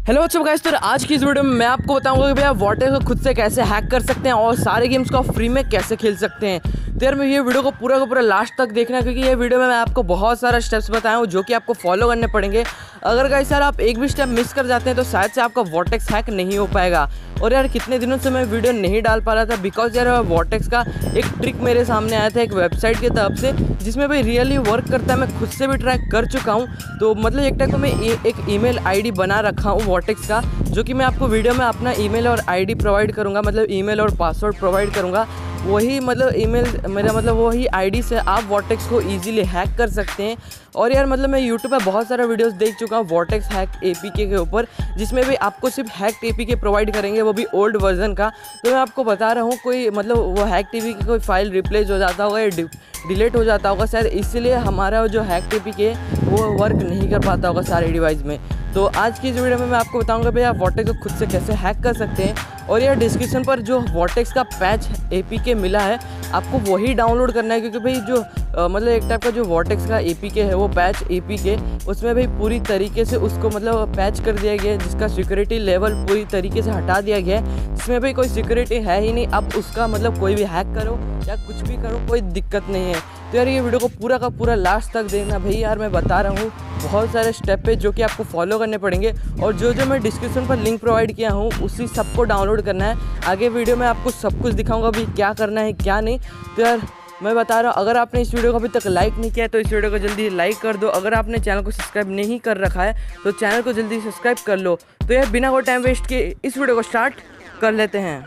Hello what's up guys, तो आज की इस वीडियो में मैं आपको बताऊंगा कि भैया वॉटेक्स को खुद से कैसे हैक कर सकते हैं और सारे गेम्स को फ्री में कैसे खेल सकते हैं। तो यार मैं ये वीडियो को पूरा का पूरा लास्ट तक देखना, क्योंकि ये वीडियो में मैं आपको बहुत सारा स्टेप्स बताया हूँ जो कि आपको फॉलो करने पड़ेंगे। अगर गाइस यार आप एक भी स्टेप मिस कर जाते हैं तो शायद से आपका वॉटेक्स हैक नहीं हो पाएगा। और यार कितने दिनों से मैं वीडियो नहीं डाल पा रहा था बिकॉज यार वॉटेक्स का एक ट्रिक मेरे सामने आया था एक वेबसाइट की तरफ से, जिसमें भाई रियली वर्क करता है। मैं खुद से भी ट्राई कर चुका हूँ। तो मतलब एक टाइप का मैं एक ईमेल आईडी बना रखा हूँ वॉटेक्स का, जो कि मैं आपको वीडियो में अपना ईमेल और आईडी प्रोवाइड करूँगा, मतलब ईमेल और पासवर्ड प्रोवाइड करूँगा। वही मतलब ईमेल मेरा मतलब वही आईडी से आप वॉटेक्स को इजीली हैक कर सकते हैं। और यार मतलब मैं यूट्यूब पे बहुत सारा वीडियोस देख चुका हूँ वॉटेक्स हैक एपीके के ऊपर, जिसमें भी आपको सिर्फ हैक एपीके प्रोवाइड करेंगे, वो भी ओल्ड वर्जन का। तो मैं आपको बता रहा हूँ कोई मतलब वो हैक एपीके की कोई फाइल रिप्लेस हो जाता होगा या डिलीट हो जाता होगा शायद, इसलिए हमारा जो हैक एपीके वो वर्क नहीं कर पाता होगा सारे डिवाइस में। तो आज की इस वीडियो में मैं आपको बताऊंगा भैया वॉटेक्स को खुद से कैसे हैक कर सकते हैं। और यार डिस्क्रिप्शन पर जो वॉटेक्स का पैच एपीके मिला है आपको वही डाउनलोड करना है, क्योंकि भाई जो मतलब एक टाइप का जो वॉटेक्स का एपीके है वो पैच एपीके, उसमें भाई पूरी तरीके से उसको मतलब पैच कर दिया गया है, जिसका सिक्योरिटी लेवल पूरी तरीके से हटा दिया गया है, जिसमें भाई कोई सिक्योरिटी है ही नहीं। अब उसका मतलब कोई भी हैक करो या कुछ भी करो कोई दिक्कत नहीं है। तो यार ये वीडियो को पूरा का पूरा लास्ट तक देखना भाई। यार मैं बता रहा हूँ बहुत सारे स्टेप है जो कि आपको फॉलो करने पड़ेंगे, और जो मैं डिस्क्रिप्शन पर लिंक प्रोवाइड किया हूँ उसी सबको डाउनलोड करना है। आगे वीडियो में आपको सब कुछ दिखाऊंगा भाई क्या करना है क्या नहीं। तो यार मैं बता रहा हूँ, अगर आपने इस वीडियो को अभी तक लाइक नहीं किया है तो इस वीडियो को जल्दी लाइक कर दो। अगर आपने चैनल को सब्सक्राइब नहीं कर रखा है तो चैनल को जल्दी सब्सक्राइब कर लो। तो यार बिना कोई टाइम वेस्ट किए इस वीडियो को स्टार्ट कर लेते हैं।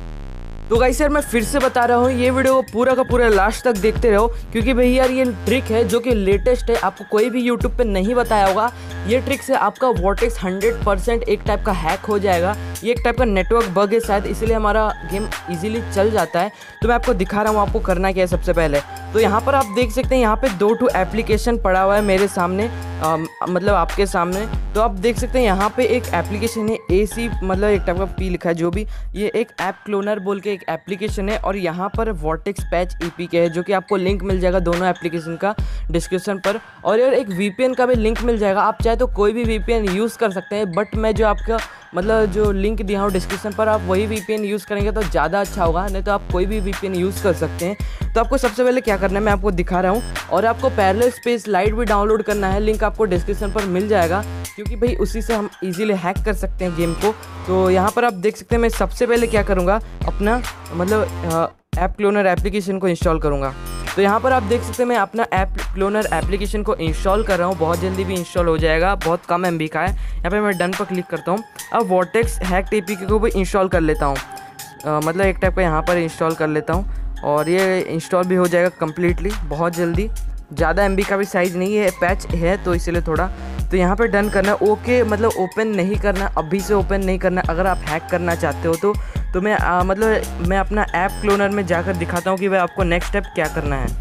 तो गाइस यार मैं फिर से बता रहा हूँ, ये वीडियो को पूरा का पूरा लास्ट तक देखते रहो, क्योंकि भाई यार ये ट्रिक है जो कि लेटेस्ट है, आपको कोई भी यूट्यूब पे नहीं बताया होगा। ये ट्रिक से आपका वॉटेक्स 100% एक टाइप का हैक हो जाएगा। ये एक टाइप का नेटवर्क बग है शायद, इसलिए हमारा गेम इजीली चल जाता है। तो मैं आपको दिखा रहा हूँ आपको करना क्या है। सबसे पहले तो यहाँ पर आप देख सकते हैं यहाँ पे 2 एप्लीकेशन पड़ा हुआ है मेरे सामने, मतलब आपके सामने। तो आप देख सकते हैं यहाँ पे एक एप्लीकेशन है AC मतलब एक टाइप का P लिखा है, जो भी ये एक ऐप क्लोनर बोल के एक एप्लीकेशन है। और यहाँ पर वॉटेक्स पैच एपीके है, जो कि आपको लिंक मिल जाएगा दोनों एप्लीकेशन का डिस्क्रिप्शन पर। और यार एक VPN का भी लिंक मिल जाएगा, आप चाहे तो कोई भी VPN यूज़ कर सकते हैं, बट मैं जो आपका मतलब जो लिंक दिया हूँ डिस्क्रिप्शन पर आप वही VPN यूज़ करेंगे तो ज़्यादा अच्छा होगा, नहीं तो आप कोई भी VPN यूज़ कर सकते हैं। तो आपको सबसे पहले क्या करना है मैं आपको दिखा रहा हूँ, और आपको पैरेलल स्पेस लाइट भी डाउनलोड करना है, लिंक आपको डिस्क्रिप्शन पर मिल जाएगा, क्योंकि भाई उसी से हम इजीली हैक कर सकते हैं गेम को। तो यहाँ पर आप देख सकते हैं मैं सबसे पहले क्या करूँगा, अपना मतलब ऐप क्लोनर एप्लीकेशन को इंस्टॉल करूँगा। तो यहाँ पर आप देख सकते हैं मैं अपना ऐप क्लोनर एप्लीकेशन को इंस्टॉल कर रहा हूँ, बहुत जल्दी भी इंस्टॉल हो जाएगा, बहुत कम MB का है। यहाँ पे मैं डन पर क्लिक करता हूँ। अब वॉटेक्स हैक एपीके को भी इंस्टॉल कर लेता हूँ, मतलब एक टाइप का यहाँ पर इंस्टॉल कर लेता हूँ, और ये इंस्टॉल भी हो जाएगा कम्प्लीटली बहुत जल्दी। ज़्यादा MB का भी साइज़ नहीं है, पैच है तो इसलिए थोड़ा। तो यहाँ पे डन करना है, ओके मतलब ओपन नहीं करना, अभी से ओपन नहीं करना। अगर आप हैक करना चाहते हो तो मैं मतलब मैं अपना ऐप क्लोनर में जाकर दिखाता हूँ कि भाई आपको नेक्स्ट स्टेप क्या करना है।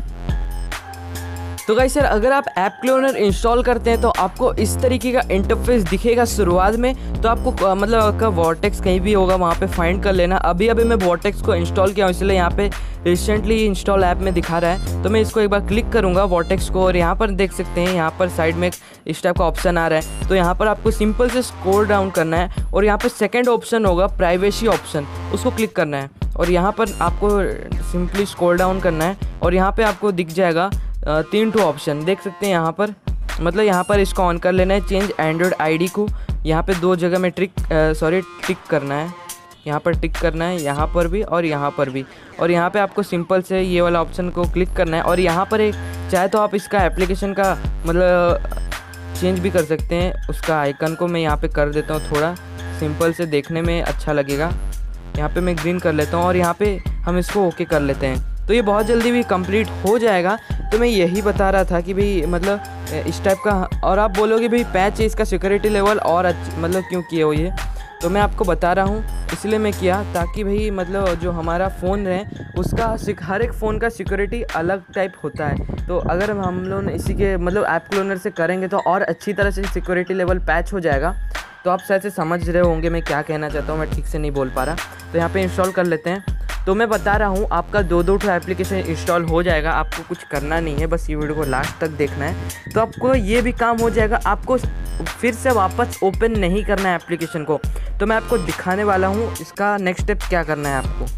तो गाइस यार अगर आप ऐप क्लोनर इंस्टॉल करते हैं तो आपको इस तरीके का इंटरफेस दिखेगा शुरुआत में। तो आपको मतलब आपका वॉटेक्स कहीं भी होगा वहाँ पे फाइंड कर लेना। अभी मैं वॉटेक्स को इंस्टॉल किया हूँ, इसलिए यहाँ पे रिसेंटली इंस्टॉल ऐप में दिखा रहा है। तो मैं इसको एक बार क्लिक करूँगा वॉटेक्स को, और यहाँ पर देख सकते हैं यहाँ पर साइड में इस टाइप का ऑप्शन आ रहा है। तो यहाँ पर आपको सिंपल से स्क्रॉल डाउन करना है, और यहाँ पर सेकेंड ऑप्शन होगा प्राइवेसी ऑप्शन, उसको क्लिक करना है। और यहाँ पर आपको सिंपली स्क्रॉल डाउन करना है, और यहाँ पर आपको दिख जाएगा 3 ऑप्शन देख सकते हैं यहाँ पर। मतलब यहाँ पर इसको ऑन कर लेना है, चेंज एंड्रॉयड आईडी को यहाँ पे 2 जगह में टिक करना है। यहाँ पर टिक करना है, यहाँ पर भी और यहाँ पर भी। और यहाँ पे आपको सिंपल से ये वाला ऑप्शन को क्लिक करना है, और यहाँ पर एक चाहे तो आप इसका एप्लीकेशन का मतलब चेंज भी कर सकते हैं। उसका आइकन को मैं यहाँ पे कर देता हूँ, थोड़ा सिंपल से देखने में अच्छा लगेगा। यहाँ पे मैं ग्रीन कर लेता हूँ, और यहाँ पे हम इसको ओके कर लेते हैं। तो ये बहुत जल्दी भी कंप्लीट हो जाएगा। तो मैं यही बता रहा था कि भाई मतलब इस टाइप का। और आप बोलोगे भाई पैच है, इसका सिक्योरिटी लेवल और मतलब क्यों किए हो ये, तो मैं आपको बता रहा हूँ इसलिए मैं किया, ताकि भाई मतलब जो हमारा फ़ोन है उसका हर एक फ़ोन का सिक्योरिटी अलग टाइप होता है। तो अगर हम लोग इसी के मतलब ऐप क्लोनर से करेंगे तो और अच्छी तरह से सिक्योरिटी लेवल पैच हो जाएगा। तो आप शायद से समझ रहे होंगे मैं क्या कहना चाहता हूँ, मैं ठीक से नहीं बोल पा रहा। तो यहाँ पे इंस्टॉल कर लेते हैं। तो मैं बता रहा हूँ आपका 2-2 एप्लीकेशन इंस्टॉल हो जाएगा, आपको कुछ करना नहीं है, बस ये वीडियो को लास्ट तक देखना है तो आपको ये भी काम हो जाएगा। आपको फिर से वापस ओपन नहीं करना है एप्लीकेशन को। तो मैं आपको दिखाने वाला हूँ इसका नेक्स्ट स्टेप क्या करना है आपको।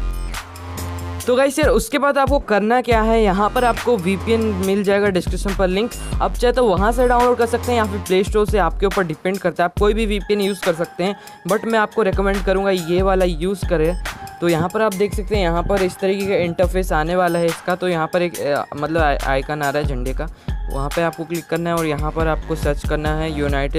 तो गाइस यार उसके बाद आपको करना क्या है, यहाँ पर आपको VPN मिल जाएगा डिस्क्रिप्शन पर लिंक। आप चाहे तो वहाँ से डाउनलोड कर सकते हैं या फिर प्ले स्टोर से, आपके ऊपर डिपेंड करता है। आप कोई भी VPN यूज़ कर सकते हैं, बट मैं आपको रेकमेंड करूँगा ये वाला यूज़ करें। तो यहाँ पर आप देख सकते हैं, यहाँ पर इस तरीके का इंटरफेस आने वाला है इसका। तो यहाँ पर एक मतलब आइकन आ रहा है झंडे का, वहाँ पर आपको क्लिक करना है और यहाँ पर आपको सर्च करना है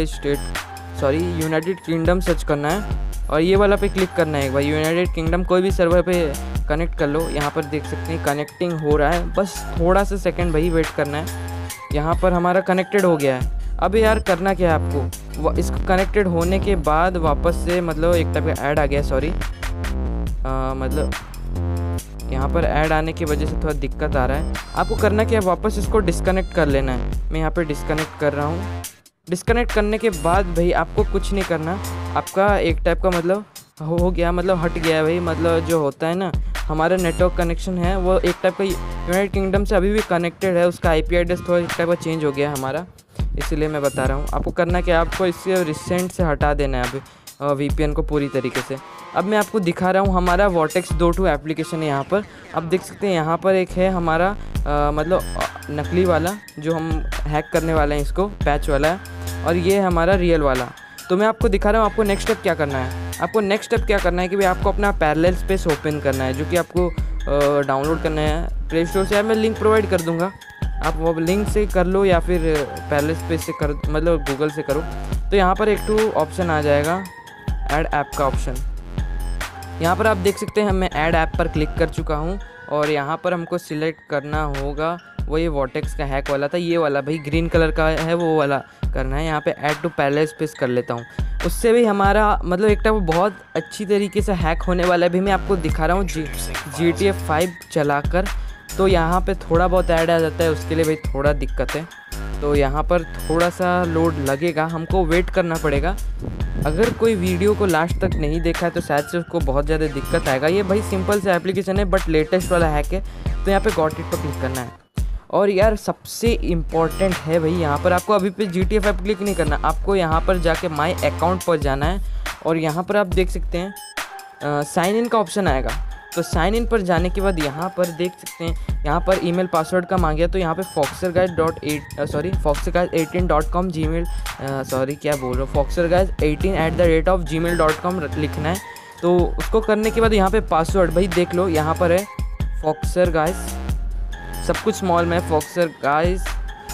यूनाइटेड किंगडम सर्च करना है और ये वाला पे क्लिक करना है एक बार। यूनाइटेड किंगडम कोई भी सर्वर पे कनेक्ट कर लो। यहाँ पर देख सकते हैं कनेक्टिंग हो रहा है, बस थोड़ा सा सेकंड भाई वेट करना है। यहाँ पर हमारा कनेक्टेड हो गया है। अब यार करना क्या है आपको, इसको कनेक्टेड होने के बाद वापस से मतलब एक टाइप का ऐड आ गया, मतलब यहाँ पर ऐड आने की वजह से थोड़ा दिक्कत आ रहा है। आपको करना क्या है, वापस इसको डिस्कनेक्ट कर लेना है। मैं यहाँ पर डिस्कनेक्ट कर रहा हूँ। डिस्कनेक्ट करने के बाद भाई आपको कुछ नहीं करना, आपका एक टाइप का मतलब हो गया, मतलब हट गया भाई। मतलब जो होता है ना, हमारा नेटवर्क कनेक्शन है वो एक टाइप का यूनाइटेड किंगडम से अभी भी कनेक्टेड है, उसका IP एड्रेस थोड़ा एक टाइप का चेंज हो गया है हमारा, इसीलिए मैं बता रहा हूँ। आपको करना क्या है, आपको इससे रिसेंट से हटा देना है अभी VPN को पूरी तरीके से। अब मैं आपको दिखा रहा हूँ हमारा वर्टेक्स 2.2 एप्लीकेशन है। यहाँ पर आप देख सकते हैं, यहाँ पर एक है हमारा मतलब नकली वाला जो हम हैक करने वाले हैं, इसको पैच वाला है, और ये है हमारा रियल वाला। तो मैं आपको दिखा रहा हूँ आपको नेक्स्ट स्टेप क्या करना है। आपको नेक्स्ट स्टेप क्या करना है कि भाई आपको अपना पैरेलल स्पेस ओपन करना है, जो कि आपको डाउनलोड करना है प्ले स्टोर से। यार मैं लिंक प्रोवाइड कर दूंगा, आप वो लिंक से कर लो या फिर पैरेलल स्पेस से कर, मतलब गूगल से करो। तो यहाँ पर एक ऑप्शन आ जाएगा ऐड ऐप का ऑप्शन। यहाँ पर आप देख सकते हैं मैं ऐड ऐप पर क्लिक कर चुका हूँ और यहाँ पर हमको सिलेक्ट करना होगा वो ये वर्टेक्स का हैक वाला था, ये वाला भाई ग्रीन कलर का है, वो वाला करना है। यहाँ पे ऐड टू पैरेलल स्पेस कर लेता हूँ, उससे भी हमारा मतलब एक टाइप बहुत अच्छी तरीके से हैक होने वाला है। भी मैं आपको दिखा रहा हूँ GTA 5 चलाकर। तो यहाँ पे थोड़ा बहुत ऐड आ जाता है, उसके लिए भाई थोड़ा दिक्कत है। तो यहाँ पर थोड़ा सा लोड लगेगा, हमको वेट करना पड़ेगा। अगर कोई वीडियो को लास्ट तक नहीं देखा है तो शायद से उसको बहुत ज़्यादा दिक्कत आएगा। ये भाई सिंपल सा एप्लीकेशन है बट लेटेस्ट वाला हैक है। तो यहाँ पे गॉट इट पर क्लिक करना है। और यार सबसे इम्पॉर्टेंट है भाई, यहाँ पर आपको अभी पे GTA 5 क्लिक नहीं करना, आपको यहाँ पर जाके माई अकाउंट पर जाना है और यहाँ पर आप देख सकते हैं साइन इन का ऑप्शन आएगा। तो साइन इन पर जाने के बाद यहाँ पर देख सकते हैं, यहाँ पर ईमेल पासवर्ड का मांग गया। तो यहाँ पे foxerguys18.com foxerguys18@gmail.com लिखना है। तो उसको करने के बाद यहाँ पे पासवर्ड भाई देख लो, यहाँ पर है foxerguys, सब कुछ स्मॉल में, foxerguys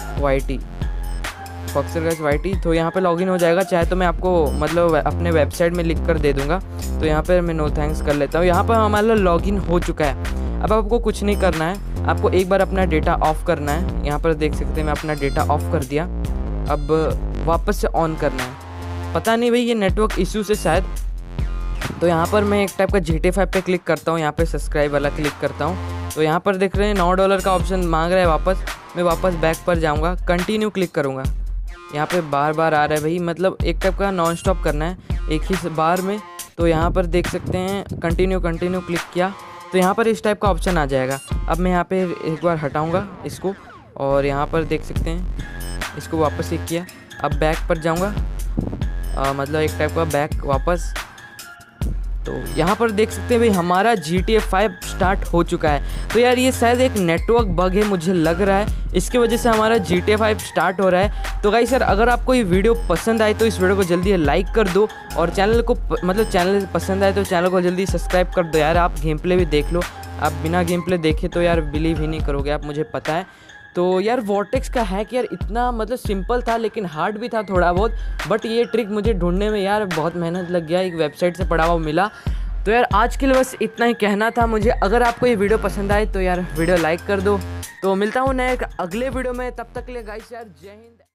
YT। तो यहाँ पे लॉगिन हो जाएगा। चाहे तो मैं आपको मतलब अपने वेबसाइट में लिख कर दे दूँगा। तो यहाँ पर मैं नो थैंक्स कर लेता हूँ। यहाँ पर हमारा लॉगिन हो चुका है। अब आपको कुछ नहीं करना है, आपको एक बार अपना डेटा ऑफ करना है। यहाँ पर देख सकते हैं मैं अपना डेटा ऑफ कर दिया। अब वापस से ऑन करना है, पता नहीं भाई ये नेटवर्क इशू से शायद। तो यहाँ पर मैं एक टाइप का GTA 5 पे क्लिक करता हूँ, यहाँ पे सब्सक्राइब वाला क्लिक करता हूँ। तो यहाँ पर देख रहे हैं $9 का ऑप्शन मांग रहा है वापस। मैं वापस बैक पर जाऊँगा, कंटिन्यू क्लिक करूँगा। यहाँ पे बार बार आ रहा है भाई, मतलब एक टाइप का नॉन स्टॉप करना है एक ही बार में। तो यहाँ पर देख सकते हैं कंटिन्यू क्लिक किया तो यहाँ पर इस टाइप का ऑप्शन आ जाएगा। अब मैं यहाँ पे एक बार हटाऊँगा इसको और यहाँ पर देख सकते हैं इसको वापस एक किया। अब बैक पर जाऊँगा, मतलब एक टाइप का बैक वापस। तो यहाँ पर देख सकते हैं भाई हमारा GTA 5 स्टार्ट हो चुका है। तो यार ये शायद एक नेटवर्क बग है मुझे लग रहा है, इसकी वजह से हमारा GTA 5 स्टार्ट हो रहा है। तो गाइस यार अगर आपको ये वीडियो पसंद आए तो इस वीडियो को जल्दी लाइक कर दो और चैनल पसंद आए तो चैनल को जल्दी सब्सक्राइब कर दो। यार आप गेम प्ले भी देख लो, आप बिना गेम प्ले देखे तो यार बिलीव ही नहीं करोगे आप, मुझे पता है। तो यार वर्टेक्स का हैक यार इतना मतलब सिंपल था लेकिन हार्ड भी था थोड़ा बहुत, बट ये ट्रिक मुझे ढूंढने में यार बहुत मेहनत लग गया, एक वेबसाइट से पढ़ा हुआ मिला। तो यार आज के लिए बस इतना ही कहना था मुझे। अगर आपको ये वीडियो पसंद आए तो यार वीडियो लाइक कर दो। तो मिलता हूँ नए अगले वीडियो में, तब तक के लिए गाइस यार जय हिंद।